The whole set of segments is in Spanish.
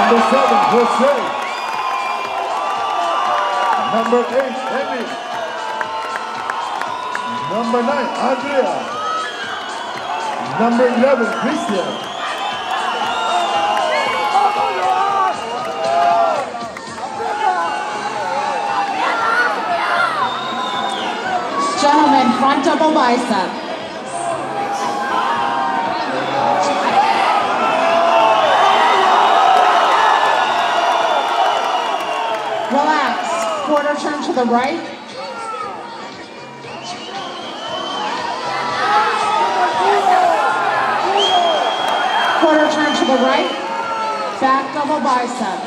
Number 7, Jose. Number 8, Henry. Number 9, Andrea. Number 11, Christian. Gentlemen, front double bicep. Relax. Quarter turn to the right. Quarter turn to the right. Back double bicep.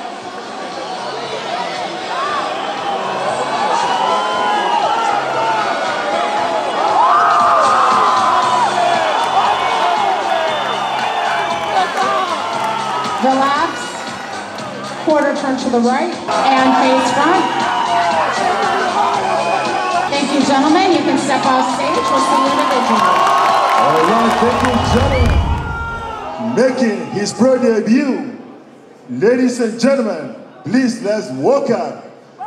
Relax, quarter turn to the right, and face front. Thank you, gentlemen. You can step off stage. We'll see you individually. All right, thank you, gentlemen. Making his pro debut, ladies and gentlemen, please let's welcome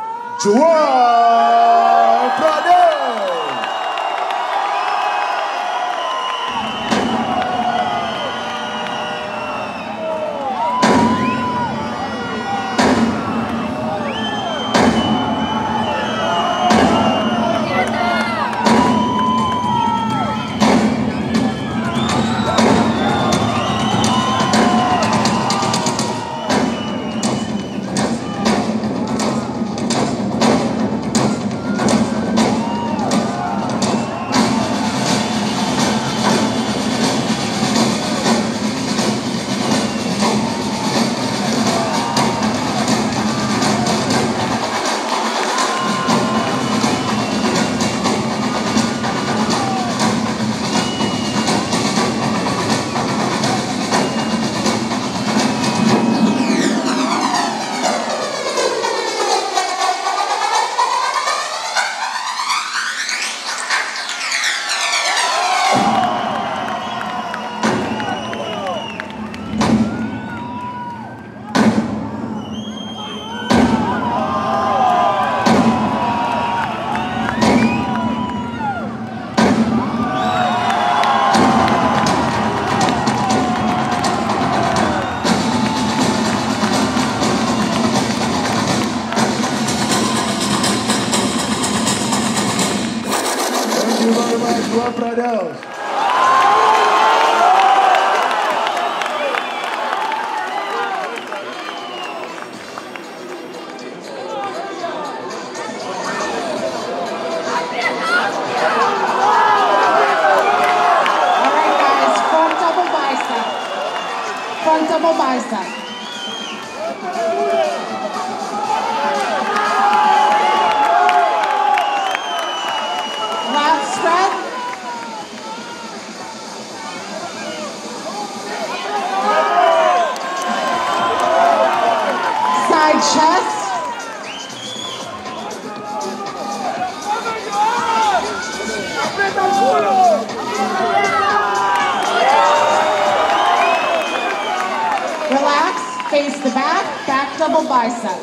Juan Prado. Juan Prado. Front double bicep. Lat spread. Side chest. Relax, face the back, back double bicep.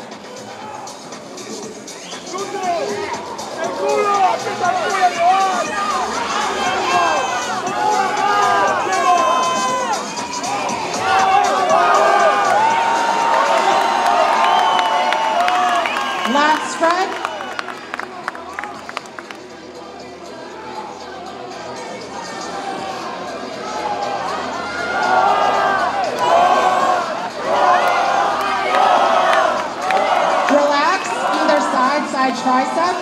Lat spread. Side tricep.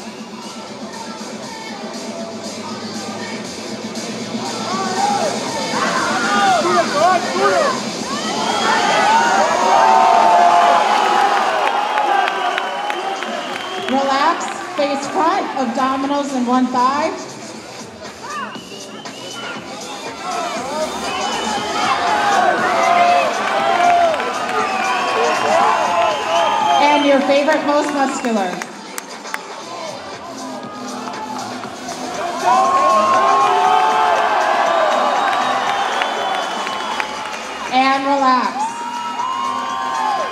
Relax, face front, abdominals in one thigh. And your favorite, most muscular. And relax.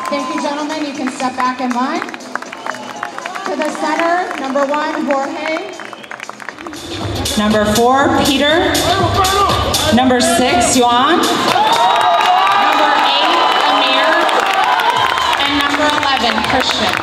Thank you, gentlemen. You can step back in line. To the center, number 1, Jorge. Number 4, Peter. Number 6, Yuan. Number 8, Amir. And number 11, Christian.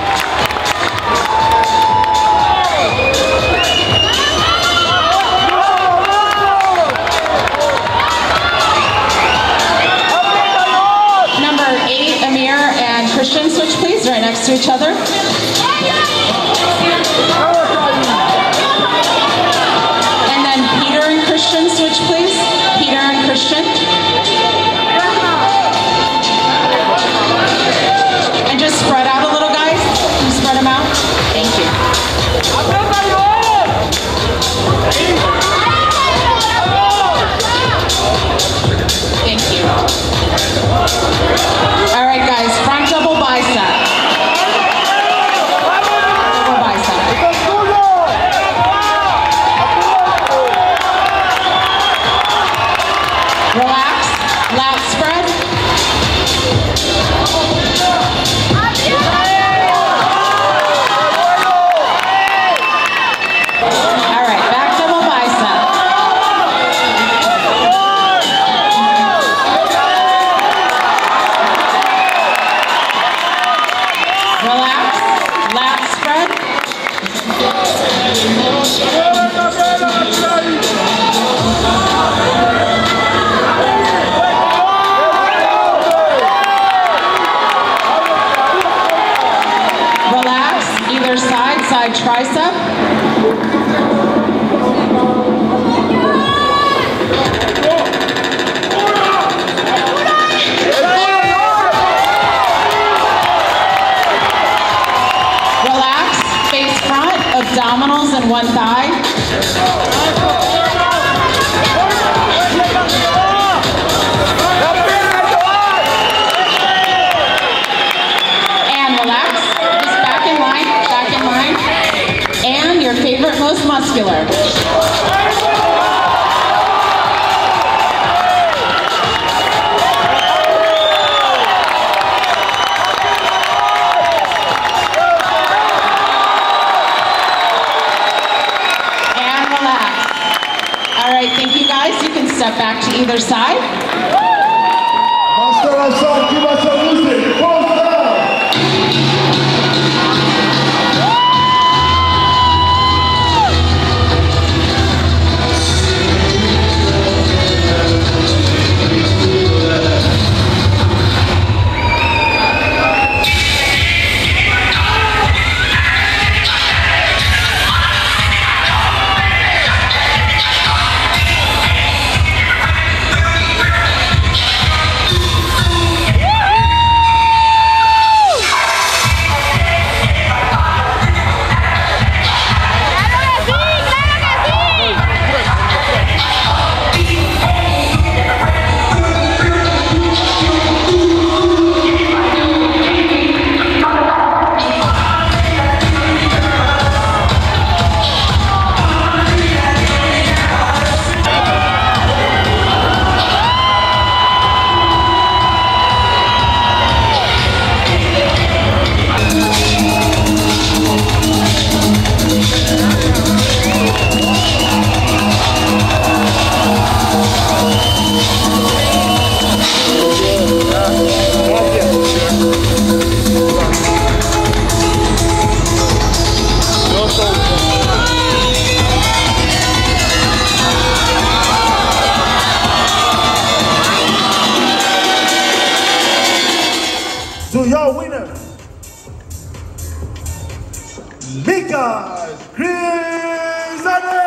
Number 8, Amir and Christian, switch please, right next to each other. And then Peter and Christian, switch please. Peter and Christian. And just spread out a little, guys. Can you spread them out? Thank you. Thank you. All right, guys, front double bicep. Double bicep. Relax, lat spread. All right, back double bicep. Relax, lat spread. Relax, either side, side tricep. Relax, face front, abdominals and one thigh. And relax, just back in line, and your favorite, most muscular. And relax. All right, thank you guys. You can step back to either side. Master Asad, give us some music. Pause down. To your winner, Mika Krizanev.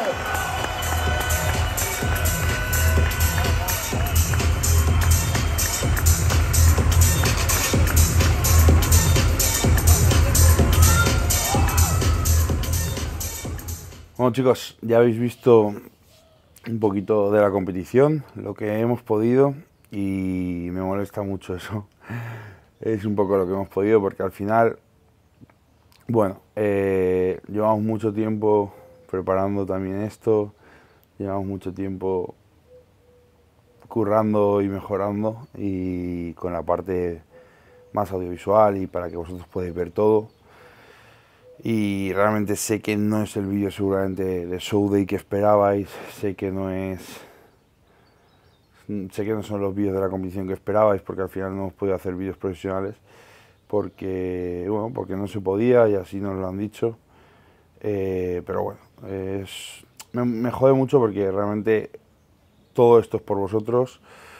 Bueno chicos, ya habéis visto un poquito de la competición, lo que hemos podido, y me molesta mucho eso. Es un poco lo que hemos podido porque al final, bueno, llevamos mucho tiempo preparando también esto, llevamos mucho tiempo currando y mejorando, y con la parte más audiovisual y para que vosotros podáis ver todo. Y realmente sé que no es el vídeo seguramente de Show Day que esperabais, sé que no son los vídeos de la competición que esperabais, porque al final no hemos podido hacer vídeos profesionales porque no se podía y así nos lo han dicho. Pero bueno, me jode mucho porque realmente todo esto es por vosotros.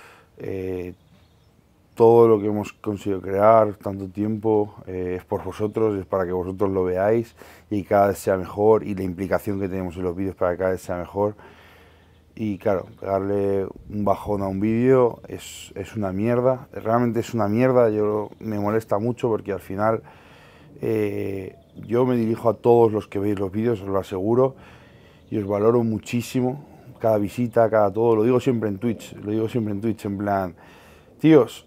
Todo lo que hemos conseguido crear tanto tiempo es por vosotros, es para que vosotros lo veáis y cada vez sea mejor, y la implicación que tenemos en los vídeos para que cada vez sea mejor. Y claro, pegarle un bajón a un vídeo es una mierda, realmente es una mierda. Me molesta mucho porque al final yo me dirijo a todos los que veis los vídeos, os lo aseguro, y os valoro muchísimo cada visita, cada todo. Lo digo siempre en Twitch, en plan, tíos,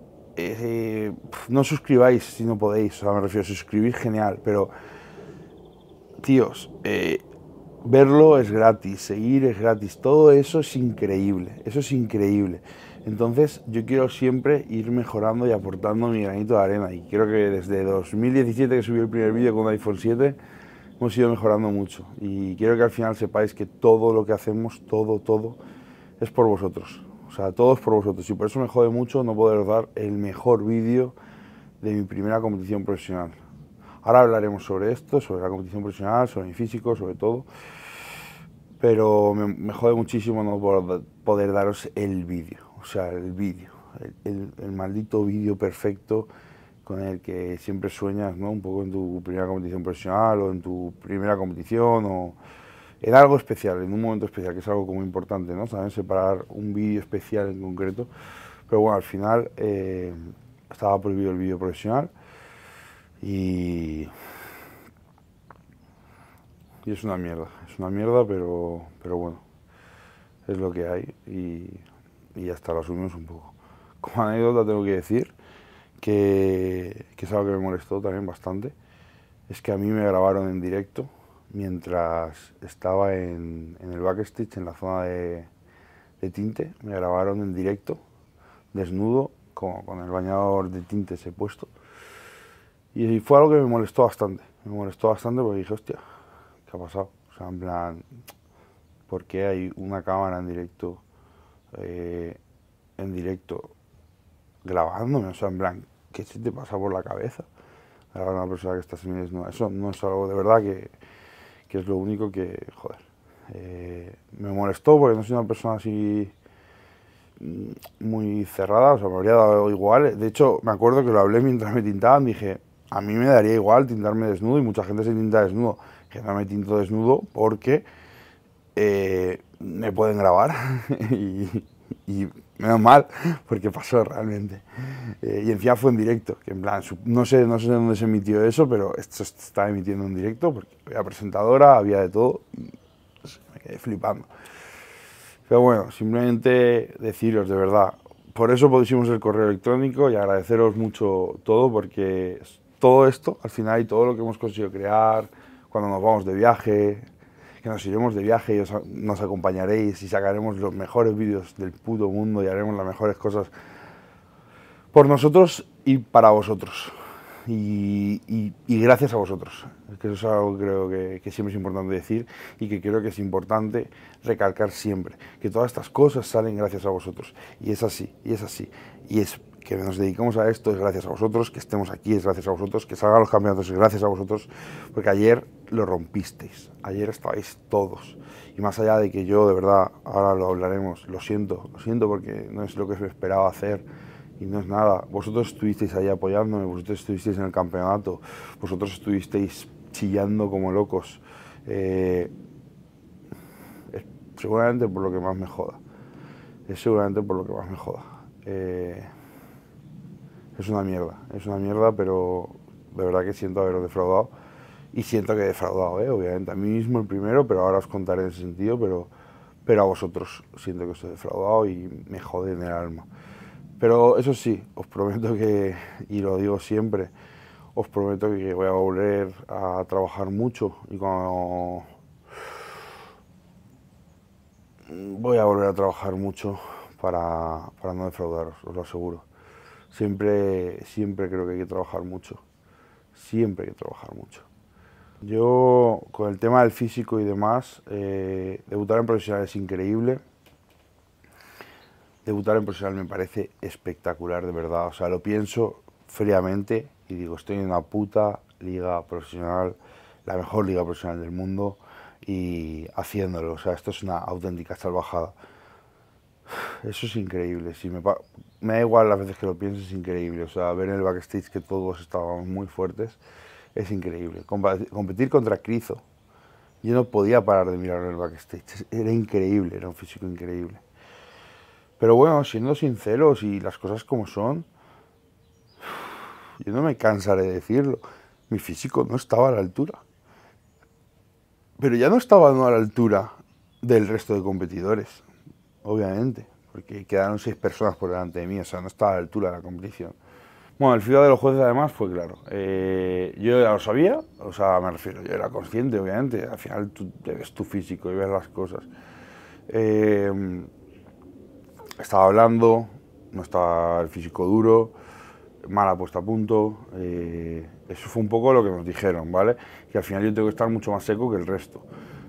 no suscribáis si no podéis, o sea, me refiero a suscribir, genial, pero tíos, verlo es gratis, seguir es gratis, todo eso es increíble, Entonces yo quiero siempre ir mejorando y aportando mi granito de arena, y creo que desde 2017 que subí el primer vídeo con un iPhone 7 hemos ido mejorando mucho, y quiero que al final sepáis que todo lo que hacemos, todo es por vosotros. O sea, todo es por vosotros, y por eso me jode mucho no poder dar el mejor vídeo de mi primera competición profesional. Ahora hablaremos sobre esto, sobre la competición profesional, sobre mi físico, sobre todo. Pero me jode muchísimo no poder daros el vídeo. O sea, el vídeo. El maldito vídeo perfecto con el que siempre sueñas, ¿no? Un poco en tu primera competición profesional o en tu primera competición o en algo especial, en un momento especial, que es algo como importante, ¿no? Saben separar un vídeo especial en concreto. Pero bueno, al final estaba prohibido el vídeo profesional y es una mierda, pero bueno, es lo que hay y ya está, lo asumimos un poco. Como anécdota tengo que decir que es algo que me molestó también bastante, es que a mí me grabaron en directo mientras estaba en el backstage, en la zona de tinte. Me grabaron en directo, desnudo, con el bañador de tintes he puesto, y fue algo que me molestó bastante porque dije, hostia, ¿qué ha pasado? O sea, en plan, ¿por qué hay una cámara en directo grabándome? O sea, en plan, ¿qué se te pasa por la cabeza? Grabar a una persona que está semidesnuda. Eso no es algo de verdad que es lo único que, joder, me molestó porque no soy una persona así muy cerrada, o sea, me habría dado igual. De hecho, me acuerdo que lo hablé mientras me tintaban, dije, a mí me daría igual tintarme desnudo, y mucha gente se tinta desnudo, que no me tinto desnudo porque me pueden grabar y menos mal, porque pasó realmente. Y encima fue en directo, que en plan, no sé dónde se emitió eso, pero esto se estaba emitiendo en directo porque había presentadora, había de todo, y no sé, me quedé flipando. Pero bueno, simplemente deciros de verdad, por eso pusimos el correo electrónico, y agradeceros mucho todo, porque todo esto, al final, y todo lo que hemos conseguido crear, cuando nos vamos de viaje, que nos iremos de viaje y nos acompañaréis y sacaremos los mejores vídeos del puto mundo y haremos las mejores cosas por nosotros y para vosotros. Y gracias a vosotros, que eso es algo que creo que siempre es importante decir, y que creo que es importante recalcar siempre, que todas estas cosas salen gracias a vosotros, y es así, y es que nos dedicamos a esto es gracias a vosotros, que estemos aquí es gracias a vosotros, que salgan los campeonatos es gracias a vosotros, porque ayer lo rompisteis, ayer estabais todos, y más allá de que yo, de verdad, ahora lo hablaremos, lo siento porque no es lo que me esperaba hacer, y no es nada. Vosotros estuvisteis ahí apoyándome, vosotros estuvisteis en el campeonato, vosotros estuvisteis chillando como locos. Es seguramente por lo que más me joda. Es una mierda, pero de verdad que siento haberos defraudado. Y siento que he defraudado, obviamente. A mí mismo el primero, pero ahora os contaré en ese sentido, pero a vosotros siento que os he defraudado y me jode en el alma. Pero eso sí, os prometo que, y lo digo siempre, os prometo que voy a volver a trabajar mucho, y cuando voy a volver a trabajar mucho para no defraudaros, os lo aseguro. siempre creo que hay que trabajar mucho. Siempre hay que trabajar mucho. Yo, con el tema del físico y demás, debutar en profesional es increíble. Debutar en profesional me parece espectacular, de verdad. O sea, lo pienso fríamente y digo, estoy en una puta liga profesional, la mejor liga profesional del mundo, y haciéndolo. O sea, esto es una auténtica salvajada. Eso es increíble. Me da igual las veces que lo pienso, es increíble. O sea, ver en el backstage que todos estábamos muy fuertes, es increíble. Competir contra Krizo, yo no podía parar de mirar en el backstage. Era increíble, era un físico increíble. Pero bueno, siendo sinceros y las cosas como son, yo no me cansaré de decirlo. Mi físico no estaba a la altura. Pero ya no estaba a la altura del resto de competidores, obviamente, porque quedaron 6 personas por delante de mí, o sea, no estaba a la altura de la competición. Bueno, el feedback de los jueces además fue claro. Yo ya lo sabía, o sea, me refiero, yo era consciente, obviamente, al final tú ves tu físico y ves las cosas. Estaba hablando, no estaba el físico duro, mala puesta a punto, eso fue un poco lo que nos dijeron, ¿vale? Que al final yo tengo que estar mucho más seco que el resto,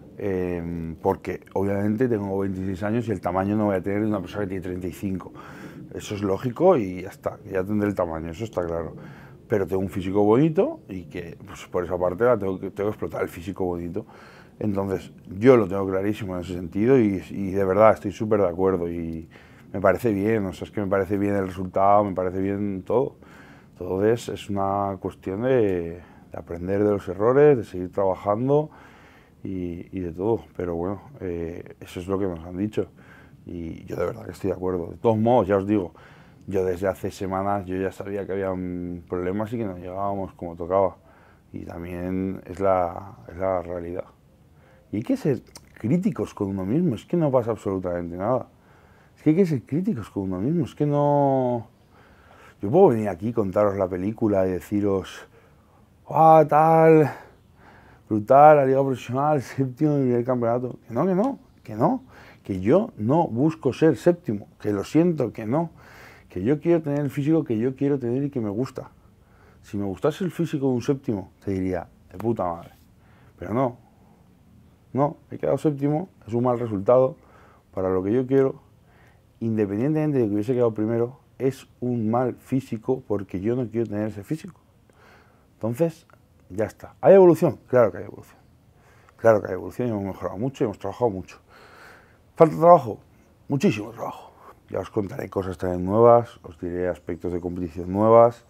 porque obviamente tengo 26 años y el tamaño no voy a tener de una persona que tiene 35. Eso es lógico y ya está, ya tendré el tamaño, eso está claro. Pero tengo un físico bonito y que pues, por esa parte tengo que explotar el físico bonito. Entonces yo lo tengo clarísimo en ese sentido y de verdad estoy súper de acuerdo y me parece bien, o sea, es que me parece bien el resultado, me parece bien todo. Entonces es una cuestión de aprender de los errores, de seguir trabajando y de todo. Pero bueno, eso es lo que nos han dicho y yo de verdad que estoy de acuerdo. De todos modos, ya os digo, yo desde hace semanas yo ya sabía que había problemas y que no llegábamos como tocaba. Y también es la realidad. Y hay que ser críticos con uno mismo, es que no pasa absolutamente nada. Es que hay que ser críticos con uno mismo, es que no... Yo puedo venir aquí y contaros la película y deciros, ¡ah, tal! Brutal, la liga profesional, séptimo en el campeonato. Que no, que no, que no. Que yo no busco ser séptimo, que lo siento, que no. Que yo quiero tener el físico que yo quiero tener y que me gusta. Si me gustase el físico de un séptimo, te diría, de puta madre. Pero no. No, he quedado séptimo, es un mal resultado para lo que yo quiero. Independientemente de que hubiese quedado primero, es un mal físico porque yo no quiero tener ese físico. Entonces, ya está. ¿Hay evolución? Claro que hay evolución. Claro que hay evolución y hemos mejorado mucho y hemos trabajado mucho. ¿Falta trabajo? Muchísimo trabajo. Ya os contaré cosas también nuevas, os diré aspectos de competición nuevas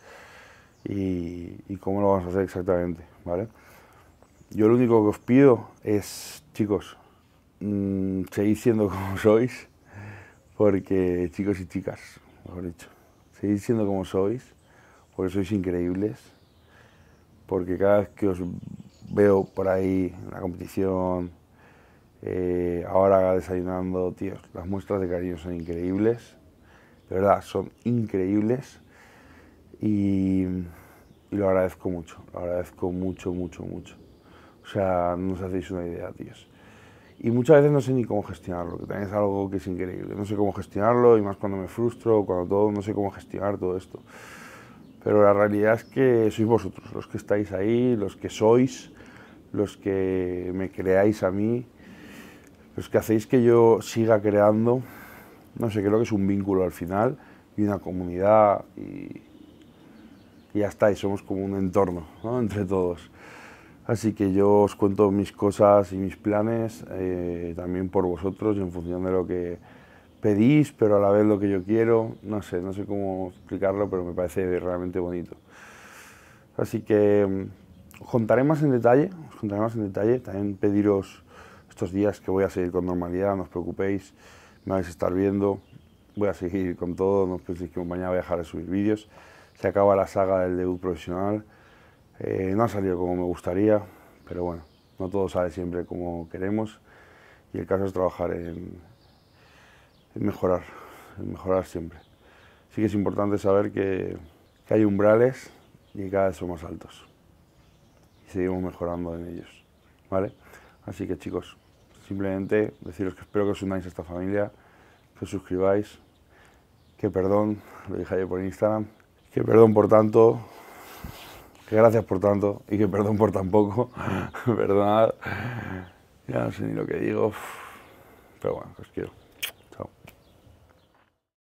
y cómo lo vamos a hacer exactamente, ¿vale? Yo lo único que os pido es, chicos, seguid siendo como sois, porque, chicos y chicas, mejor dicho, seguid siendo como sois, porque sois increíbles, porque cada vez que os veo por ahí en la competición, ahora desayunando, tíos, las muestras de cariño son increíbles, de verdad, son increíbles y lo agradezco mucho, mucho, mucho. O sea, no os hacéis una idea, tíos. Y muchas veces no sé ni cómo gestionarlo, que también es algo que es increíble. No sé cómo gestionarlo, y más cuando me frustro, cuando todo, no sé cómo gestionar todo esto. Pero la realidad es que sois vosotros, los que estáis ahí, los que sois, los que me creáis a mí, los que hacéis que yo siga creando. No sé, creo que es un vínculo al final, y una comunidad, y ya está, y somos como un entorno, ¿no?, entre todos. Así que yo os cuento mis cosas y mis planes también por vosotros y en función de lo que pedís, pero a la vez lo que yo quiero. No sé cómo explicarlo, pero me parece realmente bonito. Así que os contaré más en detalle, también pediros estos días que voy a seguir con normalidad, no os preocupéis, me vais a estar viendo, voy a seguir con todo, no os penséis que mañana voy a dejar de subir vídeos. Se acaba la saga del debut profesional. No ha salido como me gustaría, pero bueno, no todo sale siempre como queremos y el caso es trabajar en mejorar siempre. Sí que es importante saber que hay umbrales y cada vez son más altos y seguimos mejorando en ellos, ¿vale? Así que, chicos, simplemente deciros que espero que os unáis a esta familia, que os suscribáis, que perdón, lo dije ayer por Instagram, que perdón por tanto, que gracias por tanto y que perdón por tan poco. Perdonad, ya no sé ni lo que digo, pero bueno, os quiero. Chao.